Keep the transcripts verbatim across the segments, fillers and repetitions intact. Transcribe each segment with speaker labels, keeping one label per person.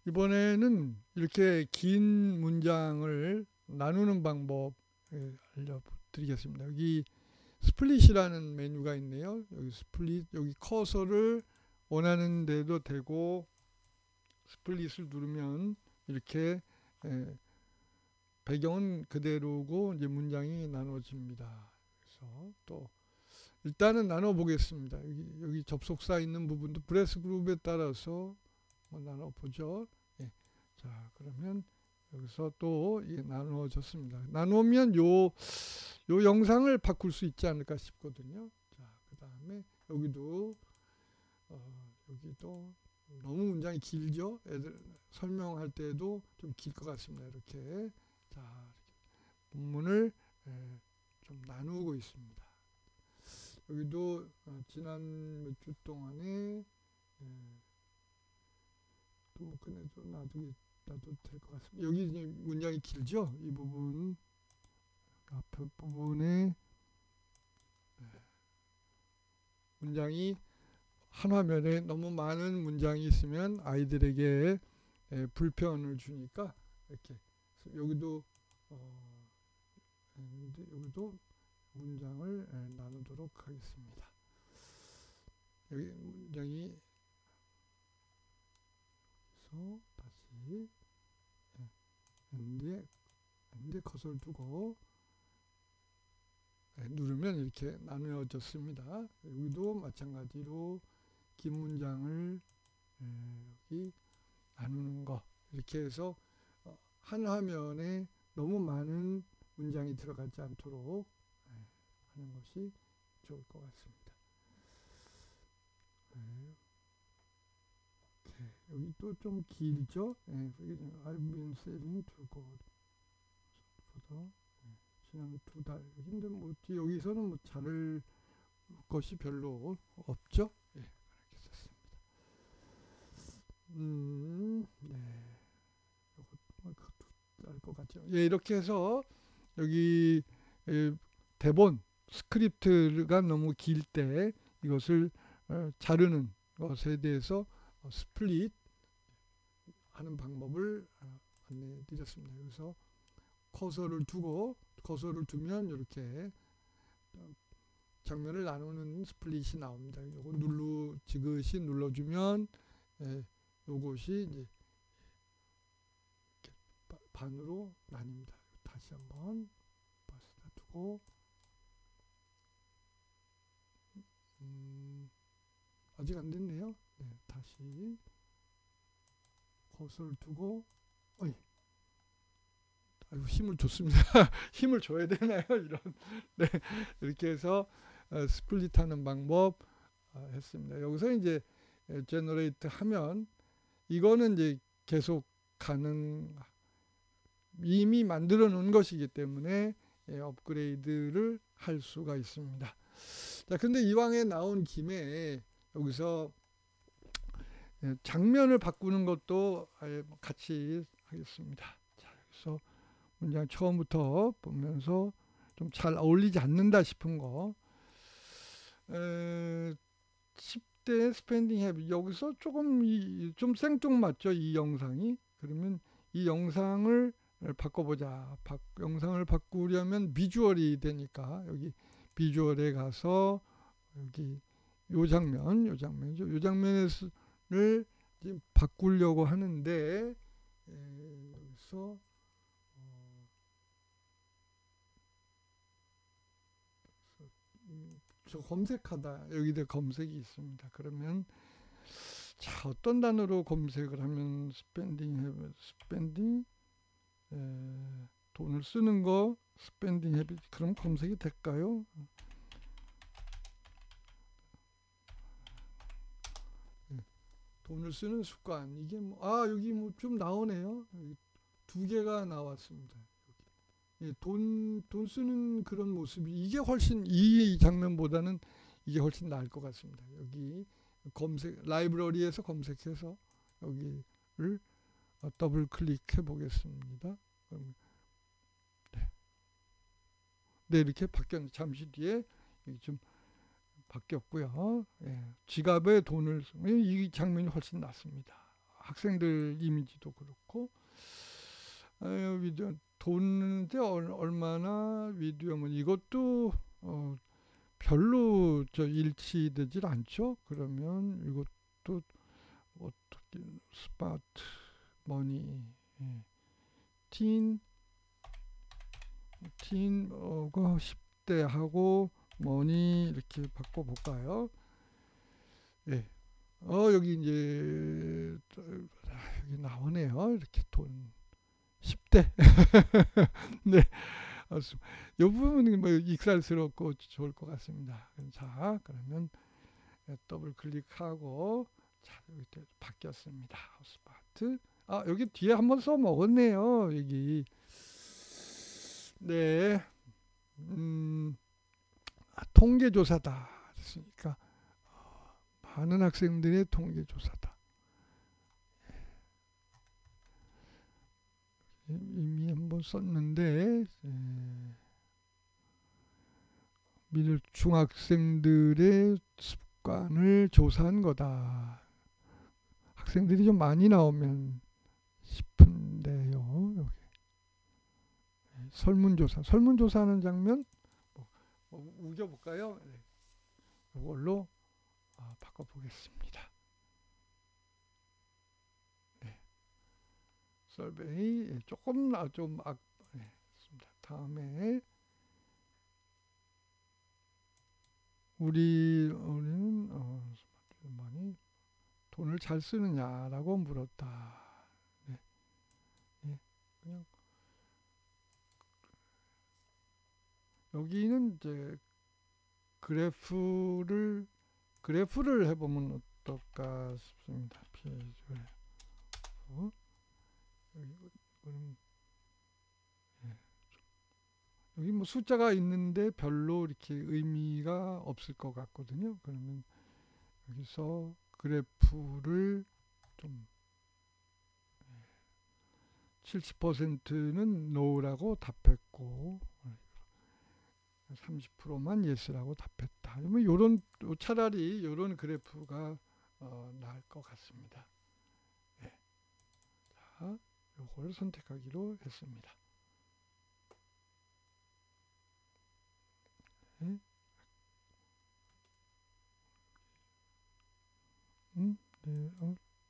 Speaker 1: 이번에는 이렇게 긴 문장을 나누는 방법 알려드리겠습니다. 여기 스플릿이라는 메뉴가 있네요. 여기 스플릿, 여기 커서를 원하는 데도 되고, 스플릿을 누르면 이렇게 예, 배경은 그대로고 이제 문장이 나눠집니다. 그래서 또 일단은 나눠 보겠습니다. 여기, 여기 접속사 있는 부분도 브레스 그룹에 따라서 뭐 나눠 보죠. 예. 자, 그러면 여기서 또 예, 나누어졌습니다. 나누면 요, 요 영상을 바꿀 수 있지 않을까 싶거든요. 자, 그 다음에 여기도 어, 여기도 너무 문장이 길죠. 애들 설명할 때도 좀 길 것 같습니다. 이렇게 자, 이렇게 본문을 예, 좀 나누고 있습니다. 여기도 어, 지난 몇 주 동안에 예, 또 그래도 놔두게 놔도 될 것 같습니다. 여기 이제 문장이 길죠. 이 부분 앞에 부분에 예, 문장이 한 화면에 너무 많은 문장이 있으면 아이들에게 예, 불편을 주니까 이렇게 여기도 어, 여기도 문장을 예, 나누도록 하겠습니다. 여기 문장이 그래서 다시 예, 엔드에 엔드에 커서를 두고 예, 누르면 이렇게 나누어졌습니다. 여기도 마찬가지로 긴 문장을 예, 여기 나누는 거 이렇게 해서 어, 한 화면에 너무 많은 문장이 들어가지 않도록 예, 하는 것이 좋을 것 같습니다. 예. 여기 또 좀 길죠? 예, I've been saving to go for 지난 두 달. 근데 뭐 여기서는 뭐 자를 것이 별로 없죠? 예, 그렇게 썼습니다. 음, 네. 이것도 알 것 같죠? 예, 이렇게 해서 여기 예, 대본 스크립트가 너무 길 때 이것을 어, 자르는 것에 대해서 어, 스플릿 하는 방법을 어, 안내해 드렸습니다. 그래서 커서를 두고 커서를 두면 이렇게 장면을 나누는 스플릿이 나옵니다. 요거 눌러 지그시 눌러주면 예, 요것이 이제 반으로 나뉩니다. 다시 한번 버스다 두고 음, 아직 안 됐네요. 네, 다시 커서를 두고 어이, 아유, 힘을 줬습니다. 힘을 줘야 되나요? 이런 네, 이렇게 해서 어, 스플릿하는 방법 어, 했습니다. 여기서 이제 제너레이트 하면 이거는 이제 계속 가능 이미 만들어 놓은 것이기 때문에 예, 업그레이드를 할 수가 있습니다. 자, 근데 이왕에 나온 김에 여기서 예, 장면을 바꾸는 것도 같이 하겠습니다. 자, 그래서 문장 처음부터 보면서 좀 잘 어울리지 않는다 싶은 거 에, 십 대 스펜딩 헤비 여기서 조금 이, 좀 생뚱맞죠 이 영상이. 그러면 이 영상을 바꿔보자. 바, 영상을 바꾸려면 비주얼이 되니까 여기 비주얼에 가서 여기 요 장면 요 장면이죠. 요 장면을 지금 바꾸려고 하는데 에, 여기서 저 검색하다 여기다 검색이 있습니다. 그러면 자 어떤 단어로 검색을 하면 스펜딩 스펜딩 에, 돈을 쓰는 거 스펜딩 헤비 그럼 검색이 될까요? 예, 돈을 쓰는 습관 이게 뭐, 아 여기 뭐 좀 나오네요. 여기 두 개가 나왔습니다. 예, 돈, 돈 쓰는 그런 모습이 이게 훨씬 이 장면보다는 이게 훨씬 나을 것 같습니다. 여기 검색 라이브러리에서 검색해서 여기를 더블 클릭해 보겠습니다. 네. 네, 이렇게 바뀌었는데 잠시 뒤에 좀 바뀌었고요. 예, 지갑에 돈을 쓰면 이 장면이 훨씬 낫습니다. 학생들 이미지도 그렇고 아, 위디오 돈인데 얼마나 위디오면 이것도 어, 별로 저 일치되질 않죠. 그러면 이것도 어떻게 스마트 머니 예. 틴 틴 어가 십 대 하고 머니 이렇게 바꿔 볼까요? 예. 어 여기 이제 여기 나오네요. 이렇게 돈 십 대 네. 이 부분은 뭐 익살스럽고 좋을 것 같습니다. 자, 그러면 더블 클릭하고 자, 여기 바뀌었습니다. 하우스파트. 아, 여기 뒤에 한번 써 먹었네요. 여기. 네. 음, 아, 통계조사다. 그러니까 어, 많은 학생들의 통계조사다. 이미 한번 썼는데 예. 미들 중학생들의 습관을 조사한 거다. 학생들이 좀 많이 나오면 싶은데요. 여기 설문조사, 설문조사하는 장면 뭐, 뭐 우겨볼까요? 네. 이걸로 아, 바꿔보겠습니다. 네. 설베이 조금 좀 악, 네. 다음에 우리 우리는 어, 많이 돈을 잘 쓰느냐라고 물었다. 네. 네. 그냥 여기는 이제 그래프를 그래프를 해보면 어떨까 싶습니다. 피해줄 어? 여기, 예. 여기 뭐 숫자가 있는데 별로 이렇게 의미가 없을 것 같거든요. 그러면 여기서 그래프를 좀 칠십 퍼센트는 no라고 답했고 삼십 퍼센트만 yes라고 답했다. 뭐 요런 차라리 요런 그래프가 어, 나을 것 같습니다. 네. 자, 요걸 선택하기로 했습니다. 네. 음, 네. 어.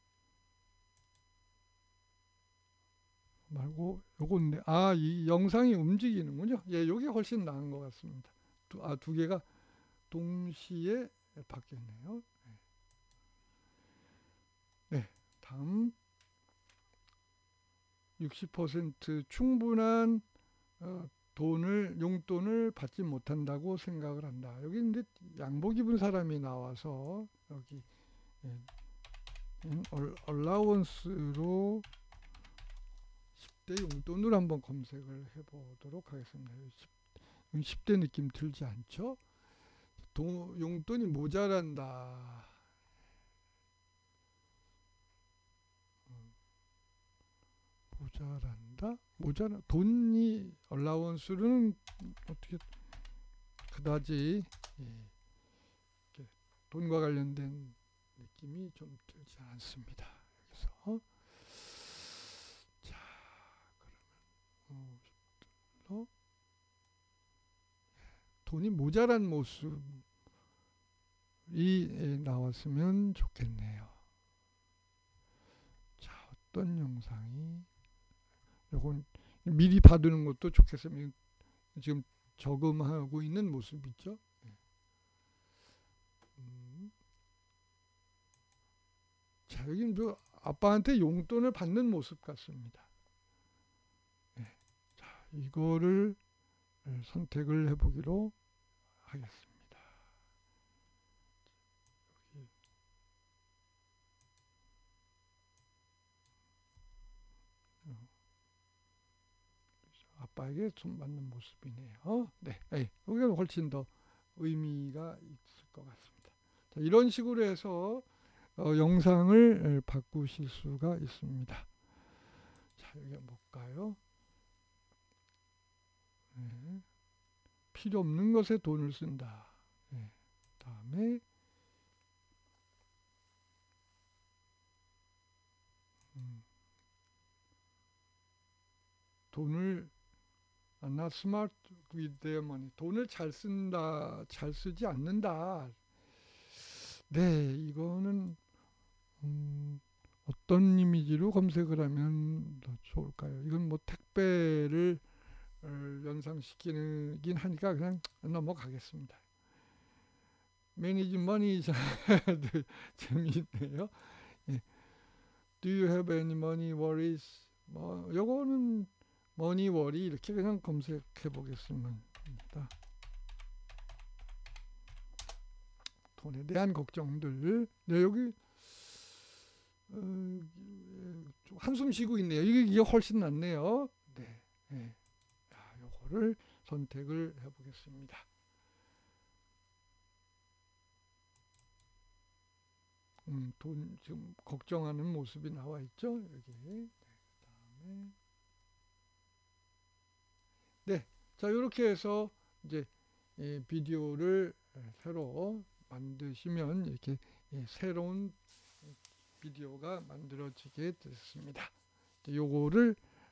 Speaker 1: 말고 요건데 아, 이 영상이 움직이는군요. 예, 요게 훨씬 나은 것 같습니다. 두, 아, 두 개가 동시에 바뀌었네요. 네. 네, 다음 육십 퍼센트 충분한 어, 돈을 용돈을 받지 못한다고 생각을 한다. 여기 근데 양복 입은 사람이 나와서 여기 예, 얼라운스로 십 대 용돈을 한번 검색을 해보도록 하겠습니다. 십 대 느낌 들지 않죠? 돈, 용돈이 모자란다. 모자란다? 모자라 돈이 얼라운스는 어떻게 그다지 예, 돈과 관련된 느낌이 좀 들지 않습니다. 여기서 자, 그러면 어, 돈이 모자란 모습이 나왔으면 좋겠네요. 자, 어떤 영상이 요건 미리 봐두는 것도 좋겠습니다. 지금 저금하고 있는 모습이죠. 음. 자, 여기는 뭐 아빠한테 용돈을 받는 모습 같습니다. 네. 자, 이거를 선택을 해보기로 하겠습니다. 아빠에게 돈 받는 모습이네요. 네, 네. 여기가 훨씬 더 의미가 있을 것 같습니다. 자, 이런 식으로 해서 어, 영상을 바꾸실 수가 있습니다. 자, 여기 볼까요? 네. 필요 없는 것에 돈을 쓴다. 네. 다음에 돈을 not smart with their money. 돈을 잘 쓴다, 잘 쓰지 않는다. 네, 이거는 음, 어떤 이미지로 검색을 하면 더 좋을까요? 이건 뭐 택배를 어, 연상시키긴 하니까 그냥 넘어가겠습니다. Manage money 재미있네요. 예. Do you have any money worries? 뭐 요거는 money worry 이렇게 그냥 검색해 보겠습니다. 돈에 대한 걱정들. 네, 여기 어, 한숨 쉬고 있네요. 이게, 이게 훨씬 낫네요. 네, 네. 자, 요거를 선택을 해보겠습니다. 음, 돈 지금 걱정하는 모습이 나와 있죠. 여기. 네, 그다음에 네, 자 이렇게 해서 이제 이 비디오를 새로 만드시면 이렇게 새로운 비디오가 만들어지게 됐습니다. 요거를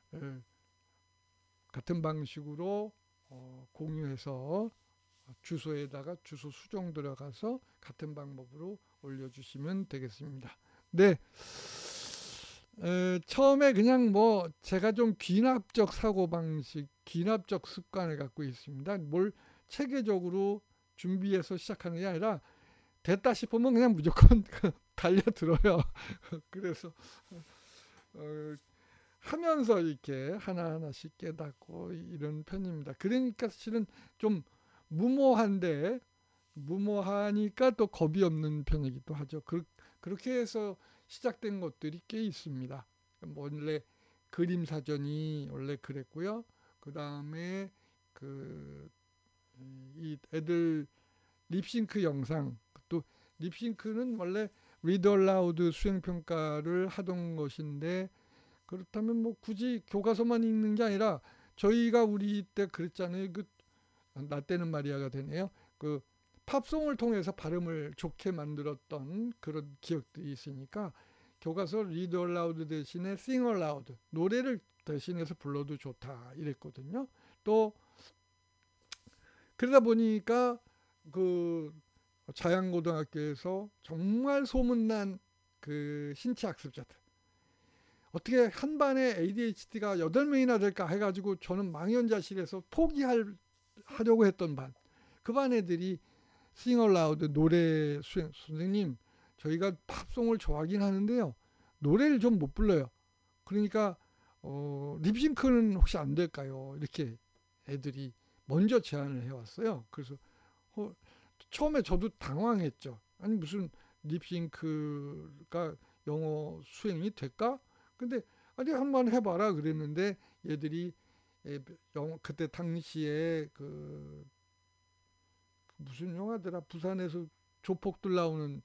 Speaker 1: 같은 방식으로 어, 공유해서 주소에다가 주소 수정 들어가서 같은 방법으로 올려주시면 되겠습니다. 네, 에, 처음에 그냥 뭐 제가 좀 귀납적 사고방식, 귀납적 습관을 갖고 있습니다. 뭘 체계적으로 준비해서 시작하는 게 아니라 됐다 싶으면 그냥 무조건 달려들어요. 그래서 어, 하면서 이렇게 하나하나씩 깨닫고 이런 편입니다. 그러니까 사실은 좀 무모한데 무모하니까 또 겁이 없는 편이기도 하죠. 그, 그렇게 해서 시작된 것들이 꽤 있습니다. 원래 그림 사전이 원래 그랬고요. 그 다음에 그 이 애들 립싱크 영상, 또 립싱크는 원래 리드 얼라우드 수행평가를 하던 것인데, 그렇다면 뭐 굳이 교과서만 읽는 게 아니라 저희가 우리 때 그랬잖아요. 그 나 때는 말이야가 되네요. 그 팝송을 통해서 발음을 좋게 만들었던 그런 기억들이 있으니까 교과서 리드 얼라우드 대신에 싱 얼라우드, 노래를 대신해서 불러도 좋다 이랬거든요. 또 그러다 보니까 그 자양고등학교에서 정말 소문난 그 신체학습자들, 어떻게 한 반에 에이디에이치디가 여덟 명이나 될까 해가지고 저는 망연자실해서 포기하려고 했던 반, 그 반 애들이 싱어라우드 노래 수행, 선생님 저희가 팝송을 좋아하긴 하는데요 노래를 좀 못 불러요. 그러니까 어, 립싱크는 혹시 안 될까요? 이렇게 애들이 먼저 제안을 해왔어요. 그래서 어, 처음에 저도 당황했죠. 아니 무슨 립싱크가 영어 수행이 될까? 근데 아니 한번 해봐라 그랬는데 얘들이 영어 그때 당시에 그 무슨 영화더라, 부산에서 조폭들 나오는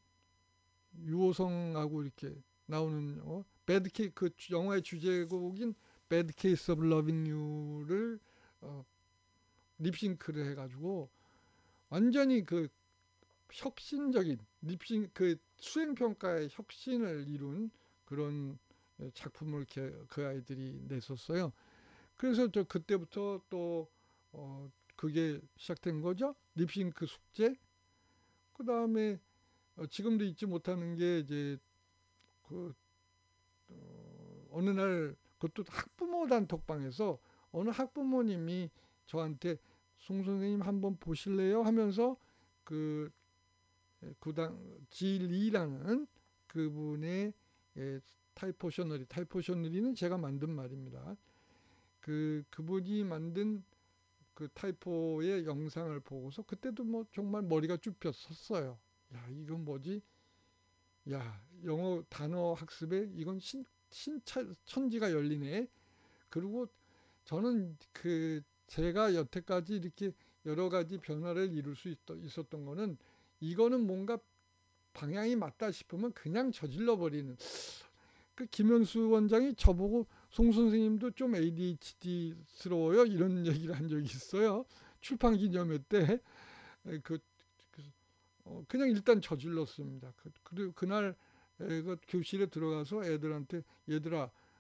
Speaker 1: 유호성하고 이렇게 나오는 어? 배드 케이 그 영화의 주제곡인 배드 케이스 오브 러빙 유를 어, 립싱크를 해가지고 완전히 그 혁신적인 립싱 그 수행 평가의 혁신을 이룬 그런 작품을 그, 그 아이들이 냈었어요. 그래서 저 그때부터 또 어, 그게 시작된 거죠. 립싱크 숙제. 그 다음에 어, 지금도 잊지 못하는 게 이제 그 어, 어느 날 그것도 학부모 단톡방에서 어느 학부모님이 저한테 송 선생님 한번 보실래요? 하면서 그 구당 지리라는 그분의 예, 타이포셔너리, 타이포셔너리는 제가 만든 말입니다. 그 그분이 만든 그 타이포의 영상을 보고서 그때도 뭐 정말 머리가 쭉 폈었어요. 야 이건 뭐지? 야 영어 단어 학습에 이건 신, 신차, 천지가 열리네. 그리고 저는 그 제가 여태까지 이렇게 여러 가지 변화를 이룰 수 있, 있었던 거는 이거는 뭔가 방향이 맞다 싶으면 그냥 저질러 버리는. 그 김현수 원장이 저보고 송 선생님도 좀 에이디에이치디스러워요 이런 얘기를 한 적이 있어요. 출판 기념회 때. 그, 그 어, 그냥 일단 저질렀습니다. 그, 그리고 그날 그 교실에 들어가서 애들한테 얘들아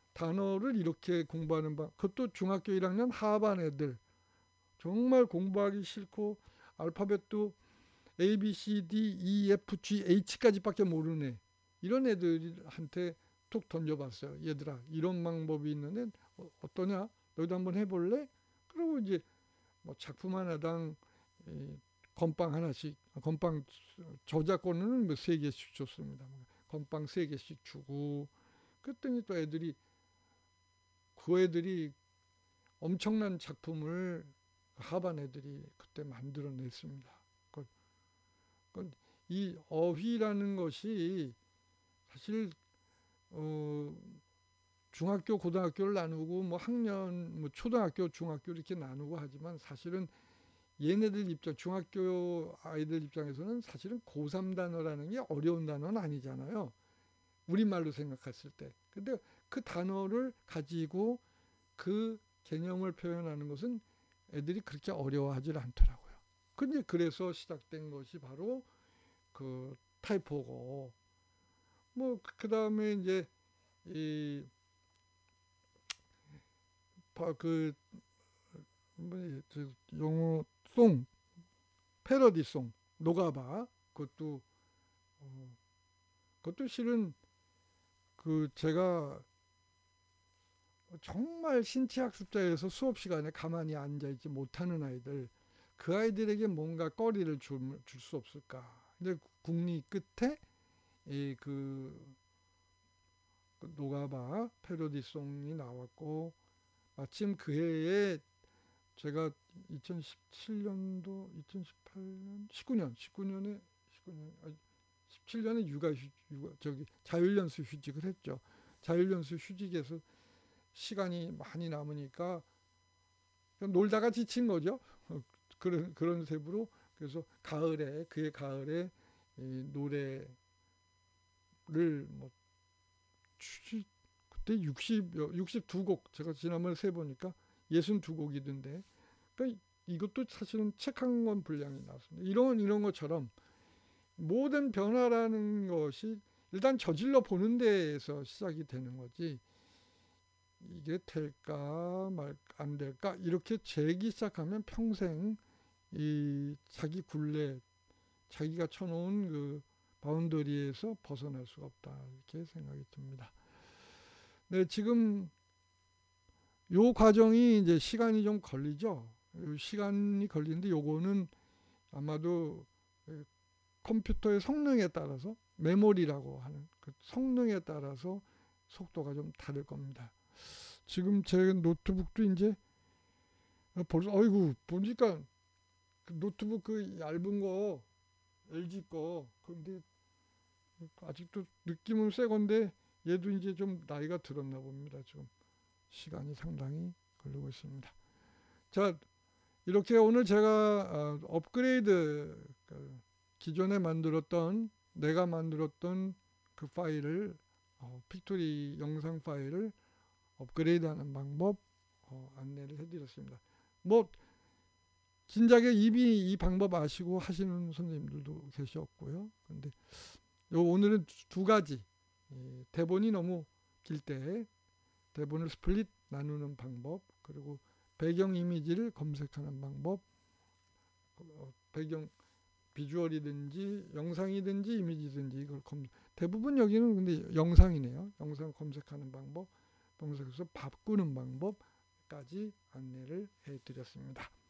Speaker 1: 단어를 이렇게 공부하는 방, 그것도 중학교 일 학년 하반 애들, 정말 공부하기 싫고 알파벳도 A, B, C, D, E, F, G, H까지밖에 모르네. 이런 애들한테 툭 던져봤어요. 얘들아, 이런 방법이 있는데 어, 어떠냐? 너희도 한번 해볼래? 그리고 이제 뭐 작품 하나당 이, 건빵 하나씩, 건빵 저작권은 뭐 세 개씩 줬습니다. 건빵 세 개씩 주고, 그랬더니 또 애들이, 그 애들이 엄청난 작품을 하반 애들이 그때 만들어냈습니다. 그, 그, 이 어휘라는 것이 사실 어, 중학교, 고등학교를 나누고 뭐 학년, 뭐 초등학교, 중학교 이렇게 나누고 하지만 사실은 얘네들 입장, 중학교 아이들 입장에서는 사실은 고삼 단어라는 게 어려운 단어는 아니잖아요. 우리말로 생각했을 때. 근데 그 단어를 가지고 그 개념을 표현하는 것은 애들이 그렇게 어려워하지 않더라고요. 근데 그래서 시작된 것이 바로 그 타이포고, 뭐 그 다음에 이제 이 그 뭐 영어 송, 패러디 송, 노가바, 그것도 어, 그것도 실은 그 제가 정말 신체학습자에서 수업 시간에 가만히 앉아있지 못하는 아이들, 그 아이들에게 뭔가 거리를 줄 수 없을까. 근데 국리 끝에 이 그 노가바 패러디송이 나왔고, 마침 그 해에 제가 이천십칠 년도, 이천십팔 년, 십구 년, 십구 년에 십구 년, 아니, 십칠 년에 육아 휴, 육아 저기 자율연수 휴직을 했죠. 자율연수 휴직에서 시간이 많이 남으니까 놀다가 지친 거죠. 그런 그런 셈으로, 그래서 가을에, 그해 가을에 이 노래를 뭐 추, 그때 육십, 육십이 곡, 제가 지난번에 세 보니까 육십이 곡이던데, 그러니까 이것도 사실은 책 한 권 분량이 나왔습니다. 이런 이런 것처럼 모든 변화라는 것이 일단 저질러 보는 데에서 시작이 되는 거지, 이게 될까 말 안 될까 이렇게 재기 시작하면 평생 이 자기 굴레, 자기가 쳐놓은 그 바운더리에서 벗어날 수가 없다, 이렇게 생각이 듭니다. 네, 지금 요 과정이 이제 시간이 좀 걸리죠. 시간이 걸리는데 요거는 아마도 컴퓨터의 성능에 따라서, 메모리라고 하는 그 성능에 따라서 속도가 좀 다를 겁니다. 지금 제 노트북도 이제 벌써, 어이구, 보니까 그 노트북 그 얇은 거, 엘지 거, 근데 아직도 느낌은 새 건데 얘도 이제 좀 나이가 들었나 봅니다. 지금 시간이 상당히 걸리고 있습니다. 자, 이렇게 오늘 제가 업그레이드, 기존에 만들었던, 내가 만들었던 그 파일을, 픽토리 영상 파일을 업그레이드하는 방법 안내를 해드렸습니다. 뭐 진작에 이미 이 방법 아시고 하시는 선생님들도 계셨고요. 근데 요 오늘은 두 가지, 대본이 너무 길 때 대본을 스플릿 나누는 방법, 그리고 배경 이미지를 검색하는 방법, 배경 비주얼이든지 영상이든지 이미지든지 이걸 검, 대부분 여기는 근데 영상이네요. 영상 검색하는 방법, 검색해서 바꾸는 방법까지 안내를 해드렸습니다.